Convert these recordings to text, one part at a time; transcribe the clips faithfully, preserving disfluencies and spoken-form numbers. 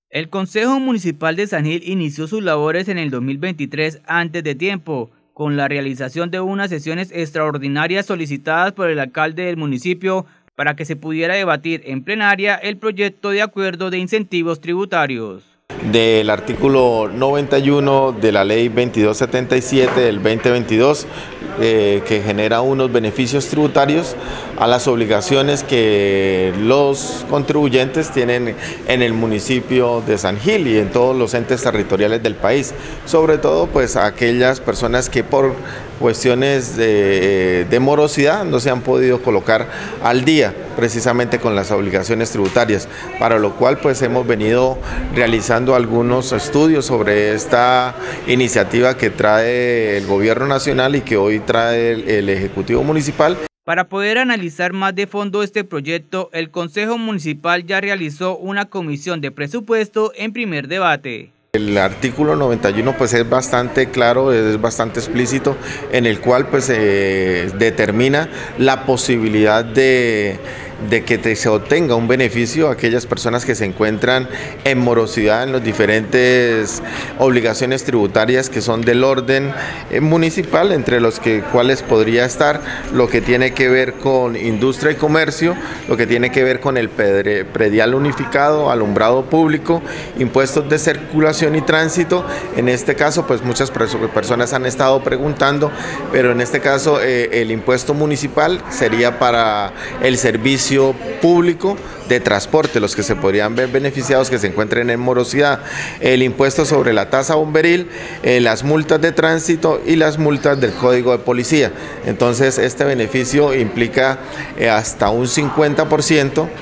El Consejo Municipal de San Gil inició sus labores en el dos mil veintitrés antes de tiempo, con la realización de unas sesiones extraordinarias solicitadas por el alcalde del municipio para que se pudiera debatir en plenaria el proyecto de acuerdo de incentivos tributarios. Del artículo noventa y uno de la ley veintidós setenta y siete del veinte veintidós, eh, que genera unos beneficios tributarios a las obligaciones que los contribuyentes tienen en el municipio de San Gil y en todos los entes territoriales del país, sobre todo pues a aquellas personas que por cuestiones de, de morosidad no se han podido colocar al día precisamente con las obligaciones tributarias, para lo cual pues hemos venido realizando algunos estudios sobre esta iniciativa que trae el gobierno nacional y que hoy trae el, el Ejecutivo Municipal. Para poder analizar más de fondo este proyecto, el Consejo Municipal ya realizó una comisión de presupuesto en primer debate. El artículo noventa y uno pues es bastante claro, es bastante explícito, en el cual pues eh, determina la posibilidad de, de que te, se obtenga un beneficio a aquellas personas que se encuentran en morosidad en las diferentes obligaciones tributarias que son del orden eh, municipal, entre los que, cuales podría estar lo que tiene que ver con industria y comercio, lo que tiene que ver con el predial unificado, alumbrado público, impuestos de circulación y tránsito. En este caso pues muchas personas han estado preguntando, pero en este caso eh, el impuesto municipal sería para el servicio público de transporte, los que se podrían ver beneficiados que se encuentren en morosidad, el impuesto sobre la tasa bomberil, eh, las multas de tránsito y las multas del Código de Policía. Entonces este beneficio implica eh, hasta un cincuenta por ciento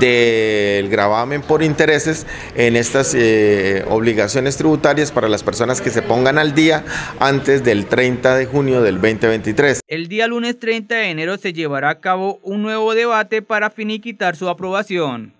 del gravamen por intereses en estas eh, obligaciones tributarias para las personas que se pongan al día antes del treinta de junio del veinte veintitrés. El día lunes treinta de enero se llevará a cabo un nuevo debate para finiquitar su aprobación.